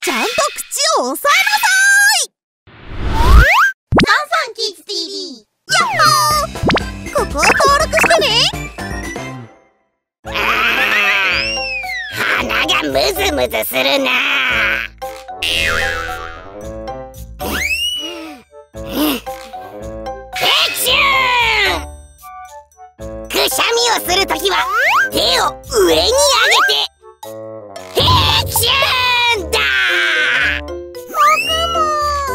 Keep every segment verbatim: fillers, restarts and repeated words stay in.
ちゃんと口を押さえなさい。サンサンキッズ ティービー、やっほー。ここを登録してね。 あー、鼻がムズムズするな。くしゃみをするときは手を上に上げてヘクシュンだ。 僕も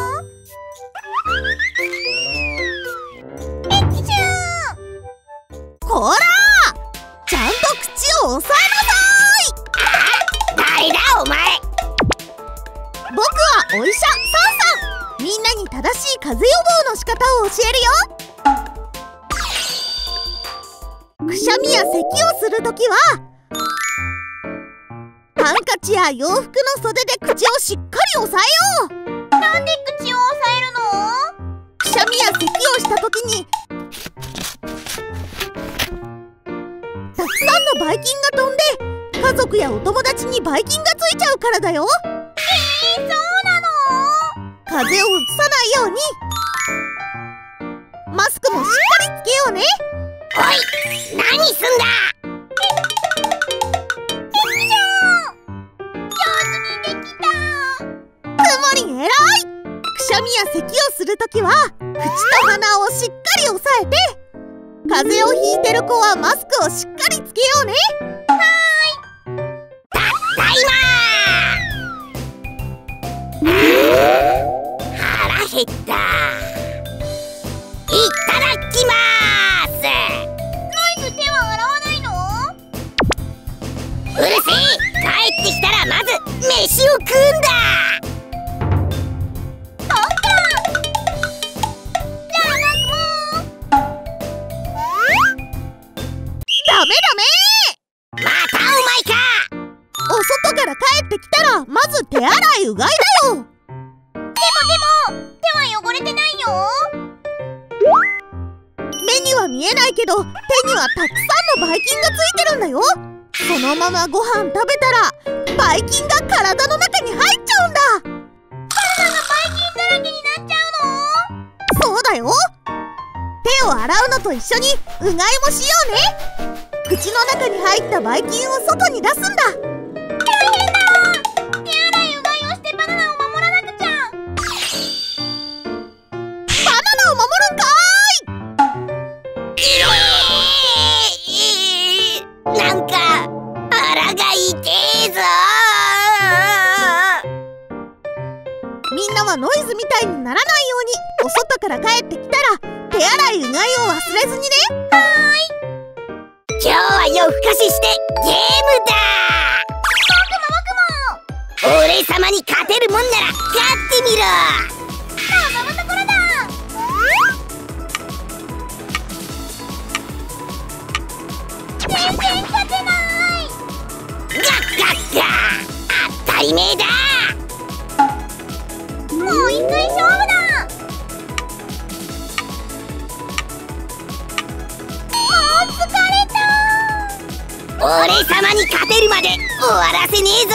ヘクシュン。こらー、ちゃんと口を押さえなさい。 あ、誰だお前。 僕はお医者サンサン。みんなに正しい風邪予防の仕方を教えるよ。くしゃみや咳をするときはハンカチや洋服の袖で口をしっかり押さえよう。なんで口を押さえるの？くしゃみや咳をしたときにたくさんのばい菌が飛んで家族やお友達にばい菌がついちゃうからだよ。えー、そうなの？風邪をうつさないようにマスクもしっかりつけようね。 おい、何すんだ。 つもりえらい。くしゃみや咳をするときは口と鼻をしっかり押さえて、風邪をひいてる子はマスクをしっかりつけようね。はーい。 ただいま。腹減った。いただきまーす。 ノイズ、手は洗わないの？ うるせえ。帰ってきたらまず飯を食うんだ。 ダメダメ。 またお前か。 お外から帰ってきたらまず手洗いうがいだよ。でもでも手は汚れてないよ。目には見えないけど手にはたくさんのばい菌がついてるんだよ。そのままご飯食べたらばい菌が体の中に入っちゃうんだ。体がばい菌だらけになっちゃうの？そうだよ。手を洗うのと一緒にうがいもしようね。口の中に入ったばい菌を外に出すんだ。大変だ。手洗いうがいをしてバナナを守らなくちゃ。バナナを守るんかーい。 えー、なんか腹が痛えぞ。 みんなはノイズみたいにならないようにお外から帰ってきたら手洗いうがいを忘れずにね。はーい。 今日は夜更かししてゲームだ。僕も僕も。俺様に勝てるもんなら勝ってみろ。 望むところだ。全然勝てない。 ガッガッガー、当たり前だ。 もう一回勝負だ。 俺様に勝てるまで終わらせねえぞ。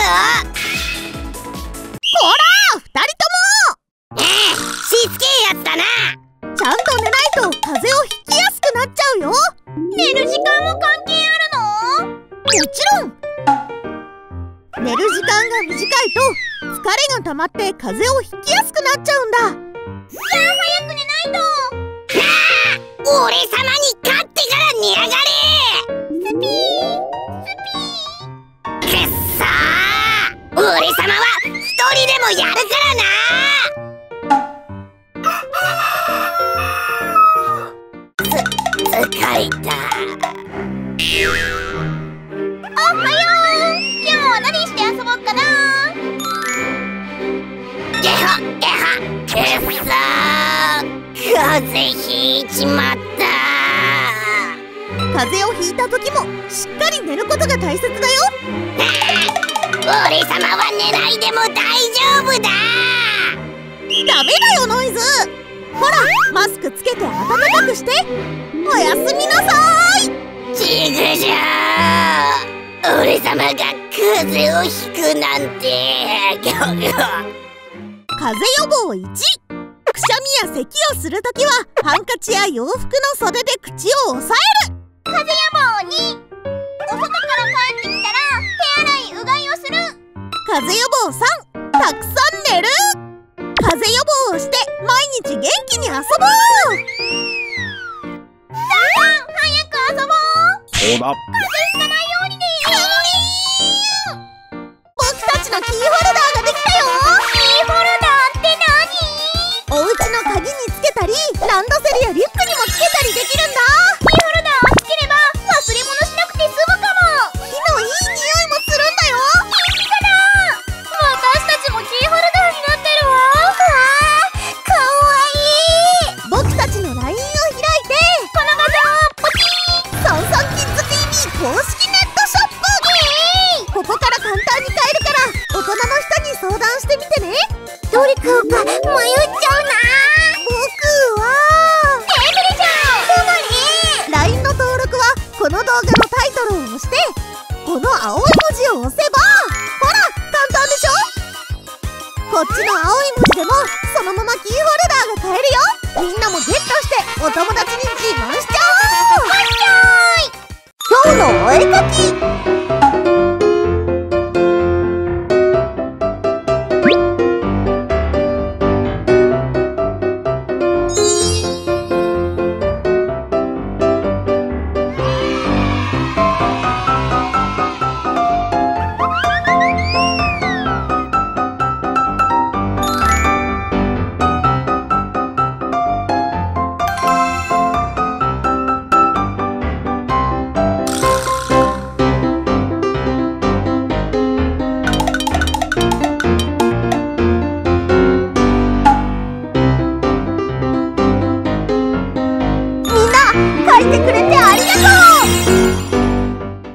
こらー、二人とも。 ええ、しつけえやつだな。 ちゃんと寝ないと風邪をひきやすくなっちゃうよ。寝る時間も関係あるの？もちろん。寝る時間が短いと疲れが溜まって風邪をひきやすくなっちゃうんだ。じゃあ早く寝ないと。 なあ、俺様に勝ってから寝やがれ。 スピーくっそー、俺様は一人でもやるからな。つ、疲れた。 おはよう。今日は何して遊ぼうかな。 ゲホゲホ、くっそー、風邪ひいちまった。 風邪をひいた時もしっかり寝ることが大切だよ。 俺様は寝ないでも大丈夫だ。 ダメだよノイズ。ほらマスクつけて暖かくして。おやすみなさーい。 ちぐじょー。 俺様が風邪をひくなんて。 風邪予防いち、くしゃみや咳をするときはハンカチや洋服の袖で口を押さえる。 風邪予防に、お外から帰ってきたら手洗いうがいをする。 風邪予防さん、たくさん寝る。風邪予防をして毎日元気に遊ぼう。 さあ早く遊ぼう。 そうだ。 風邪ひかないようにね。 僕たちのキーホルダーができたよ。 キーホルダーって何？ お家の鍵につけたり、ランドセルやリュックにもつけたりできるんだ。 キーホルダーをつければ忘れ物しなくて済むかも。 木のいい匂いもするんだよ。 いいかな？私たちもキーホルダーになってるわ。わー、かわいい。 僕たちの ライン を開いて、 この画像をポチー。 ソンソンキッズ ティーブイ 公式ネットショップ。ここから簡単に買えるから大人の人に相談してみてね。 どれ買うか迷っちゃうな。 僕はテーブルじゃん。そうだね。 ライン の登録はこの動画のタイトルを押してこの青い文字を押せば、ほら簡単でしょ。こっちの青い文字でもそのままキーホルダーが買えるよ。みんなもゲットしてお友達に自慢しちゃおう。 わっしょーい。 今日のお絵かき。